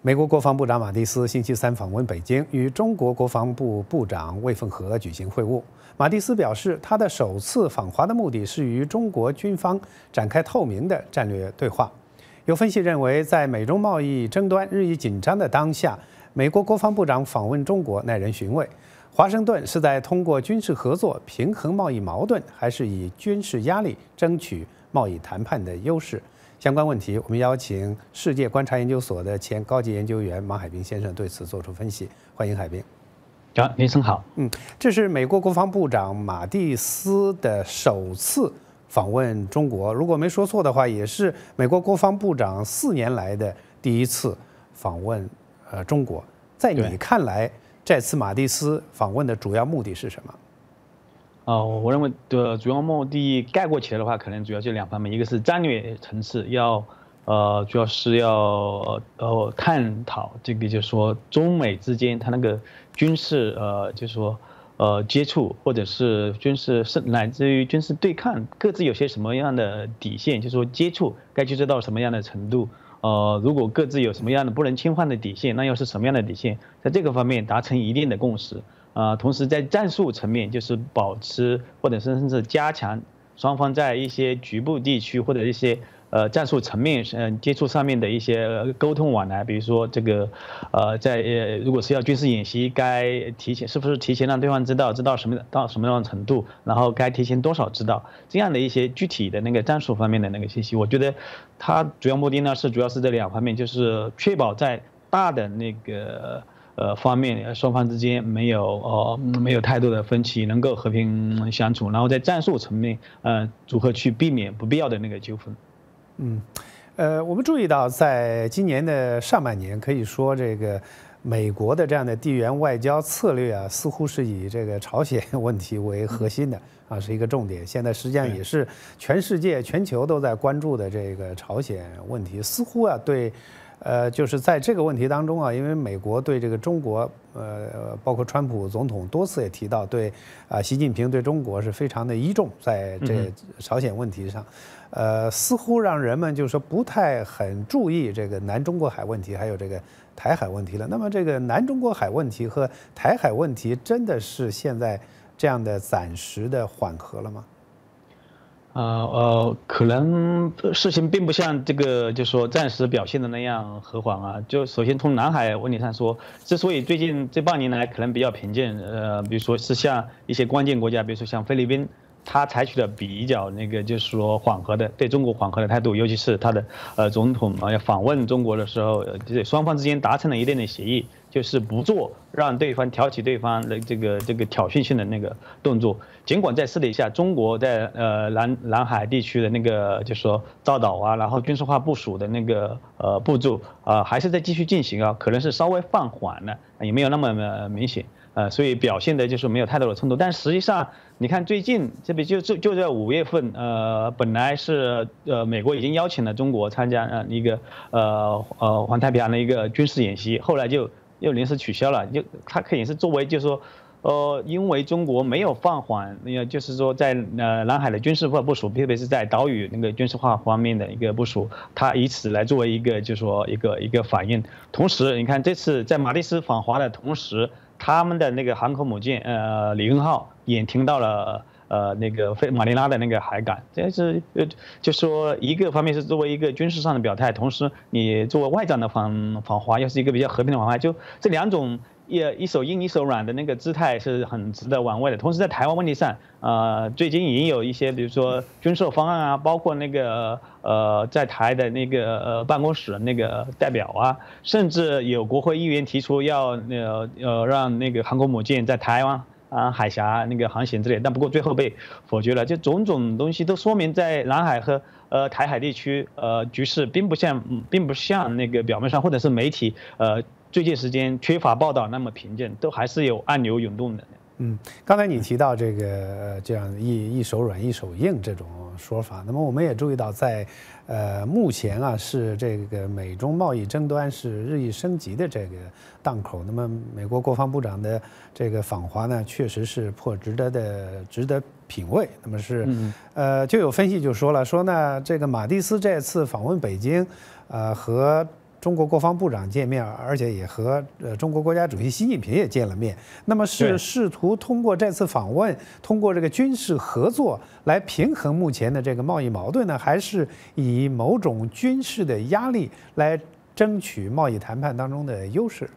美国国防部长马蒂斯星期三访问北京，与中国国防部部长魏凤和举行会晤。马蒂斯表示，他的首次访华的目的是与中国军方展开透明的战略对话。有分析认为，在美中贸易争端日益紧张的当下，美国国防部长访问中国耐人寻味。华盛顿是在通过军事合作平衡贸易矛盾，还是以军事压力争取贸易谈判的优势？相关问题，我们邀请世界观察研究所的前高级研究员马海兵先生对此做出分析。欢迎海兵。 林生好。 这是美国国防部长马蒂斯的首次访问中国，如果没说错的话，也是美国国防部长4年来的第一次访问中国。在你看来，这次马蒂斯访问的主要目的是什么？ 我认为的主要目的概括起来的话，可能主要就2方面，一个是战略层次，主要是要探讨这个，就是说中美之间它那个军事就是说接触，或者是乃至于军事对抗，各自有些什么样的底线，就是说接触该接触到什么样的程度。如果各自有什么样的不能侵犯的底线，那又是什么样的底线？在这个方面达成一定的共识。同时在战术层面，就是保持或者甚至加强双方在一些局部地区或者一些战术层面接触上面的一些沟通往来，比如说这个如果是要军事演习，该是不是提前让对方知道到什么样的程度，然后该提前多少知道，这样的一些具体的那个战术方面的那个信息，我觉得它主要目的呢主要是这2方面，就是确保在大的那个方面双方之间没有太多的分歧，能够和平相处，然后在战术层面如何去避免不必要的那个纠纷。 我们注意到，在今年的上半年，可以说这个美国的这样的地缘外交策略啊，似乎是以这个朝鲜问题为核心的啊，是一个重点。现在实际上也是全世界、全球都在关注的这个朝鲜问题，似乎啊对。就是在这个问题当中啊，因为美国对这个中国，包括川普总统多次也提到，对习近平对中国是非常的倚重，在这朝鲜问题上，似乎让人们就说不太很注意这个南中国海问题，还有这个台海问题了。那么这个南中国海问题和台海问题，真的是现在这样的暂时的缓和了吗？ 可能事情并不像这个，就是说暂时表现的那样和缓啊。就首先从南海问题上说，之所以最近这半年来可能比较平静，比如说是像一些关键国家，比如说像菲律宾，他采取的比较那个就是说缓和的对中国缓和的态度，尤其是他的总统要访问中国的时候，双方之间达成了一定的协议，就是不做让对方挑起对方的这个挑衅性的那个动作。尽管在私底下，中国在南海地区的那个就是说造岛啊，然后军事化部署的那个步骤还是在继续进行啊，可能是稍微放缓了，也没有那么明显。所以表现的就是没有太多的冲突，但实际上你看最近这边就在5月份，本来是美国已经邀请了中国参加一个环太平洋的一个军事演习，后来又临时取消了，它可以是作为就是说。因为中国没有放缓，就是说在南海的军事化部署，特别是在岛屿那个军事化方面的一个部署，它以此来作为一个就是说一个反应。同时，你看这次在马蒂斯访华的同时，他们的那个航空母舰里根号也停到了那个马尼拉的那个海港，这是就说一个方面是作为一个军事上的表态，同时你作为外长的访华又是一个比较和平的访华，就这2种。一手硬一手软的那个姿态是很值得玩味的。同时，在台湾问题上，最近已经有一些，比如说军售方案啊，包括那个在台的那个办公室那个代表啊，甚至有国会议员提出要让那个航空母舰在台湾海峡那个航行之类，但不过最后被否决了。就种种东西都说明，在南海和台海地区局势并不像那个表面上或者是媒体最近时间缺乏报道那么平静，都还是有暗流涌动的。 刚才你提到这个这样一手软一手硬这种说法，那么我们也注意到在目前啊是这个美中贸易争端是日益升级的这个档口。那么美国国防部长的这个访华呢，确实是颇值得品味。那么是就有分析就说呢这个马蒂斯这次访问北京，和中国国防部长见面，而且也和中国国家主席习近平也见了面。那么是试图通过这次访问，通过这个军事合作来平衡目前的这个贸易矛盾呢，还是以某种军事的压力来争取贸易谈判当中的优势？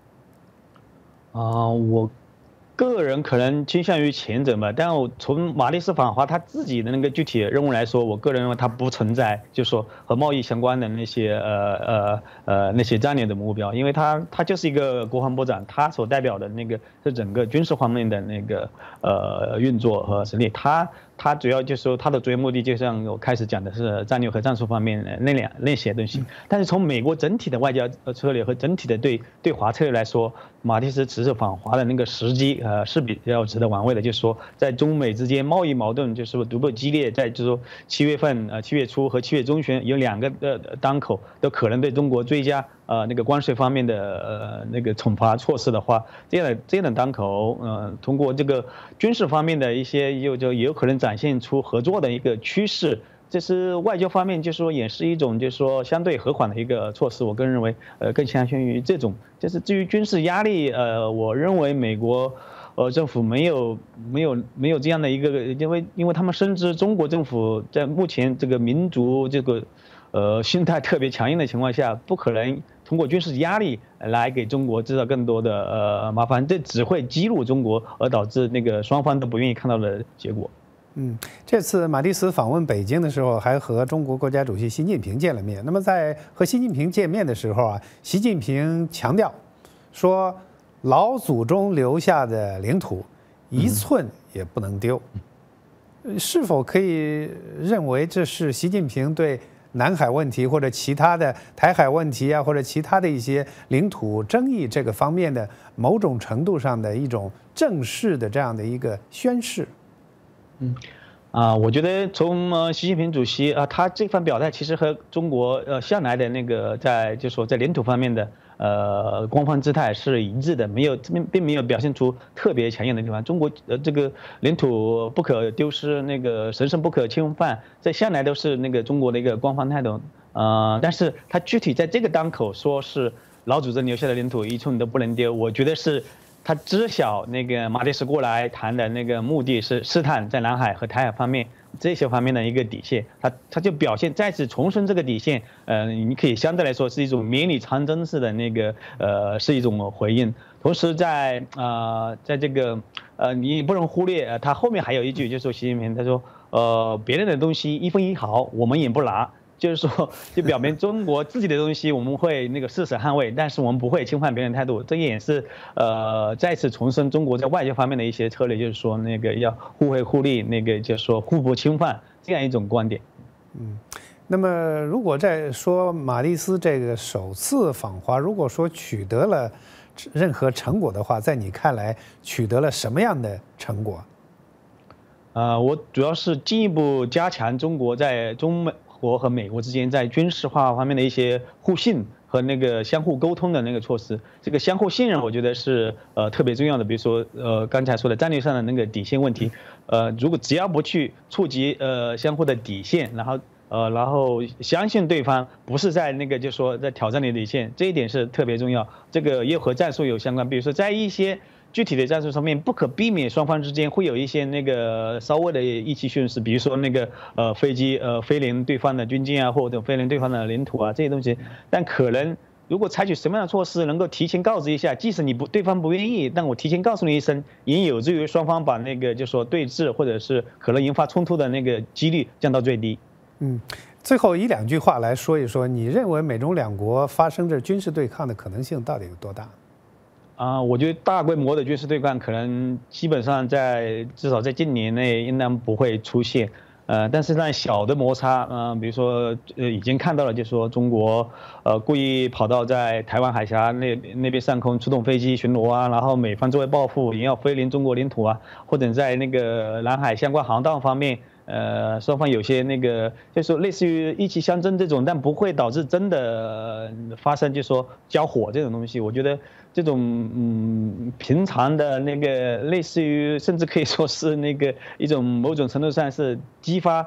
我个人可能倾向于前者嘛，但我从马蒂斯访华他自己的那个具体任务来说，我个人认为他不存在，就是说和贸易相关的那些那些战略的目标，因为他就是一个国防部长，他所代表的那个是整个军事方面的那个运作和实力，他主要就是说他的主要目的，就像我开始讲的是战略和战术方面的那些东西。但是从美国整体的外交策略和整体的对华策略来说，马蒂斯此次访华的那个时机是比较值得玩味的。就是说，在中美之间贸易矛盾就是说逐步激烈，在就是说7月份7月初和7月中旬有2个当口都可能对中国追加那个关税方面的那个惩罚措施的话，这样的当口，通过这个军事方面的一些也有可能展现出合作的一个趋势。这是外交方面，就是说也是一种就是说相对和缓的一个措施。我个人认为，更倾向于这种。就是至于军事压力，我认为美国政府没有这样的一个，因为他们深知中国政府在目前这个民族这个心态特别强硬的情况下，不可能通过军事压力来给中国制造更多的麻烦，这只会激怒中国，而导致那个双方都不愿意看到的结果。 这次马蒂斯访问北京的时候，还和中国国家主席习近平见了面。那么在和习近平见面的时候啊，习近平强调说，老祖宗留下的领土1寸也不能丢。是否可以认为这是习近平对南海问题或者其他的台海问题啊，或者其他的一些领土争议这个方面的某种程度上的一种正式的这样的一个宣示？ 我觉得从习近平主席他这番表态其实和中国向来的那个就是说在领土方面的官方姿态是一致的，并没有表现出特别强硬的地方。中国这个领土不可丢失，那个神圣不可侵犯，这向来都是那个中国的一个官方态度。但是他具体在这个当口说是老祖宗留下的领土1寸都不能丢，我觉得是他知晓那个马蒂斯过来谈的那个目的是试探在南海和台海方面这些方面的一个底线，他就表现再次重申这个底线，你可以相对来说是一种绵里长征式的那个是一种回应。同时在这个你不能忽略他后面还有一句，就是说习近平他说别人的东西1分1毫我们也不拿。就是说，就表明中国自己的东西我们会那个誓死捍卫，但是我们不会侵犯别人的态度。这也是再次重申中国在外交方面的一些策略，就是说那个要互惠互利，那个就是说互不侵犯这样一种观点。 那么如果再说马蒂斯这个首次访华，如果说取得了任何成果的话，在你看来取得了什么样的成果？ 我主要是进一步加强中国在中美国和美国之间在军事化方面的一些互信和那个相互沟通的那个措施。这个相互信任，我觉得是特别重要的。比如说刚才说的战略上的那个底线问题，如果只要不去触及相互的底线，然后相信对方不是在那个就是说在挑战你的底线，这一点是特别重要。这个也和战术有相关，比如说在一些具体的战术上面，不可避免双方之间会有一些那个稍微的意气训示，比如说那个飞机飞临对方的军舰啊，或者飞临对方的领土啊这些东西。但可能如果采取什么样的措施，能够提前告知一下，即使对方不愿意，但我提前告诉你一声，也有助于双方把那个就说对峙或者是可能引发冲突的那个几率降到最低。 最后1、2句话来说一说，你认为美中两国发生着军事对抗的可能性到底有多大？ 我觉得大规模的军事对抗可能基本上至少在近年内应当不会出现，但是呢小的摩擦，比如说已经看到了，就是说中国故意跑到在台湾海峡那边上空出动飞机巡逻啊，然后美方作为报复也要飞临中国领土啊，或者在那个南海相关航道方面。双方有些那个，就是说类似于意气相争这种，但不会导致真的发生，就是说交火这种东西。我觉得这种平常的那个，类似于甚至可以说是那个一种某种程度上是激发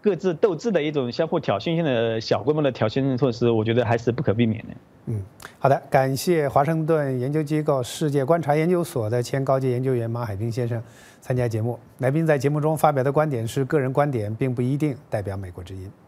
各自斗智的一种相互挑衅性的小规模的挑衅措施，我觉得还是不可避免的。 好的，感谢华盛顿研究机构世界观察研究所的前高级研究员马海平先生参加节目。来宾在节目中发表的观点是个人观点，并不一定代表美国之音。